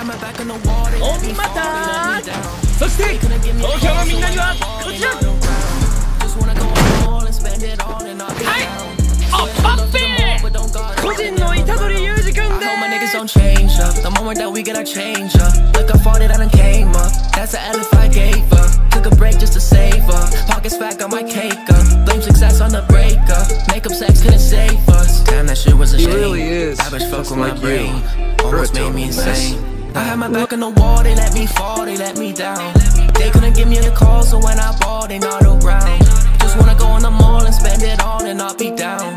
またそして東京のみんなにはこちらはいおっぱっぺー個人の虎杖裕二くんでーす The moment that we get our change up, look how far that I done came up. That's the L if I gave up. Took a break just to save up. Pockets fat, got my cake up. Blame success on the breakup. Makeup sex couldn't save us. Damn, that shit was a shame. He really is. Average fuck with my brain. Almost made me insane. I had my back on the wall, they let me fall, they let me down. They couldn't give me the call, so when I ball, they not around. Just wanna go on the mall and spend it all and not be down.